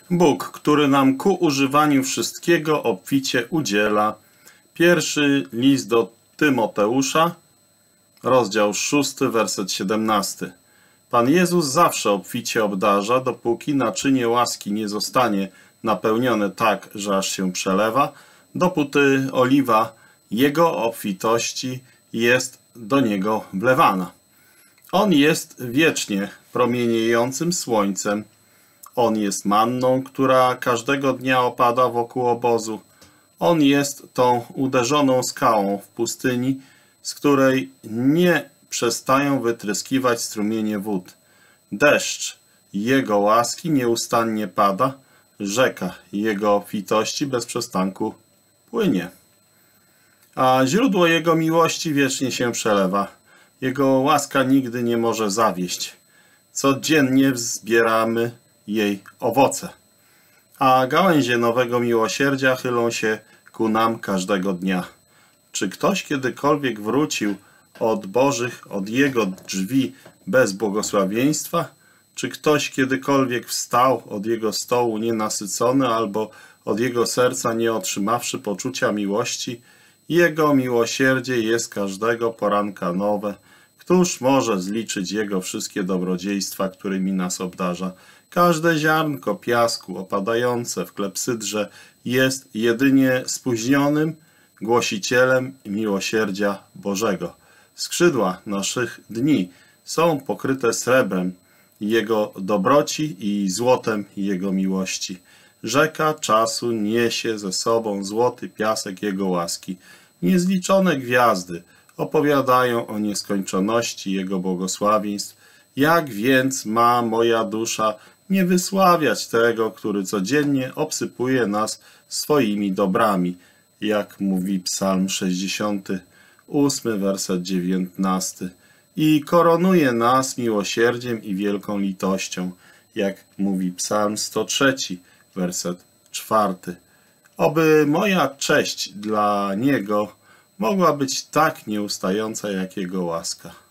Bóg, który nam ku używaniu wszystkiego obficie udziela. Pierwszy list do Tymoteusza, rozdział 6, werset 17. Pan Jezus zawsze obficie obdarza, dopóki naczynie łaski nie zostanie napełnione tak, że aż się przelewa, dopóty oliwa Jego obfitości jest do Niego wlewana. On jest wiecznie promieniejącym słońcem. On jest manną, która każdego dnia opada wokół obozu. On jest tą uderzoną skałą w pustyni, z której nie przestają wytryskiwać strumienie wód. Deszcz Jego łaski nieustannie pada, rzeka Jego obfitości bez przestanku płynie. A źródło Jego miłości wiecznie się przelewa. Jego łaska nigdy nie może zawieść. Codziennie zbieramy jej owoce. A gałęzie nowego miłosierdzia chylą się ku nam każdego dnia. Czy ktoś kiedykolwiek wrócił od Jego drzwi bez błogosławieństwa? Czy ktoś kiedykolwiek wstał od Jego stołu nienasycony albo od Jego serca nie otrzymawszy poczucia miłości? Jego miłosierdzie jest każdego poranka nowe. Któż może zliczyć Jego wszystkie dobrodziejstwa, którymi nas obdarza? Każde ziarnko piasku opadające w klepsydrze jest jedynie spóźnionym głosicielem miłosierdzia Bożego. Skrzydła naszych dni są pokryte srebrem Jego dobroci i złotem Jego miłości. Rzeka czasu niesie ze sobą złoty piasek Jego łaski. Niezliczone gwiazdy opowiadają o nieskończoności Jego błogosławieństw. Jak więc ma moja dusza nie wysławiać tego, który codziennie obsypuje nas swoimi dobrami, jak mówi Psalm 68, werset 19, i koronuje nas miłosierdziem i wielką litością, jak mówi Psalm 103, werset 4. Oby moja cześć dla Niego mogła być tak nieustająca jak Jego łaska.